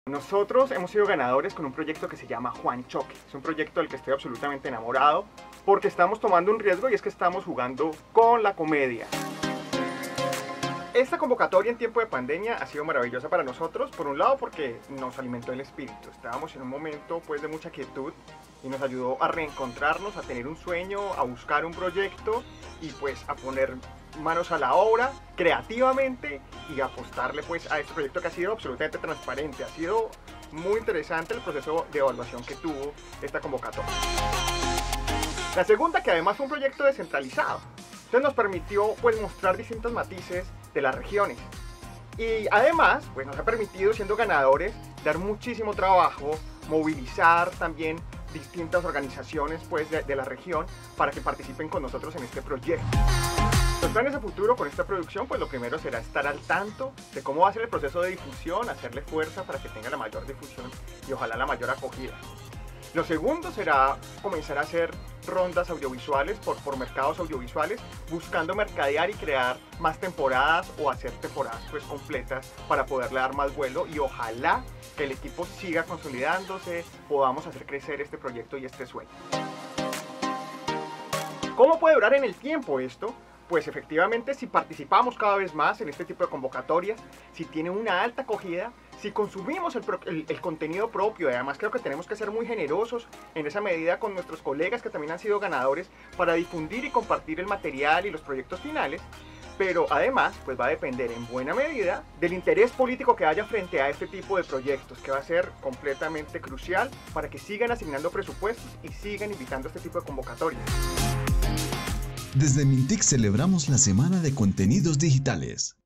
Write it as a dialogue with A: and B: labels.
A: Nosotros hemos sido ganadores con un proyecto que se llama Juan Choque. Es un proyecto del que estoy absolutamente enamorado porque estamos tomando un riesgo y es que estamos jugando con la comedia. Esta convocatoria en tiempo de pandemia ha sido maravillosa para nosotros, por un lado porque nos alimentó el espíritu. Estábamos en un momento pues de mucha quietud y nos ayudó a reencontrarnos, a tener un sueño, a buscar un proyecto y pues a poner manos a la obra creativamente y apostarle pues a este proyecto que ha sido absolutamente transparente. Ha sido muy interesante el proceso de evaluación que tuvo esta convocatoria. La segunda, que además fue un proyecto descentralizado, entonces nos permitió pues mostrar distintos matices de las regiones y además pues nos ha permitido, siendo ganadores, dar muchísimo trabajo, movilizar también distintas organizaciones pues de la región para que participen con nosotros en este proyecto. Los planes a futuro con esta producción, pues lo primero será estar al tanto de cómo va a ser el proceso de difusión, hacerle fuerza para que tenga la mayor difusión y ojalá la mayor acogida. Lo segundo será comenzar a hacer rondas audiovisuales por mercados audiovisuales, buscando mercadear y crear más temporadas o hacer temporadas pues completas para poderle dar más vuelo y ojalá que el equipo siga consolidándose, podamos hacer crecer este proyecto y este sueño. ¿Cómo puede durar en el tiempo esto? Pues efectivamente si participamos cada vez más en este tipo de convocatorias, si tiene una alta acogida, si consumimos el contenido propio, y además creo que tenemos que ser muy generosos en esa medida con nuestros colegas que también han sido ganadores para difundir y compartir el material y los proyectos finales, pero además pues va a depender en buena medida del interés político que haya frente a este tipo de proyectos, que va a ser completamente crucial para que sigan asignando presupuestos y sigan invitando a este tipo de convocatorias.
B: Desde Mintic celebramos la Semana de Contenidos Digitales.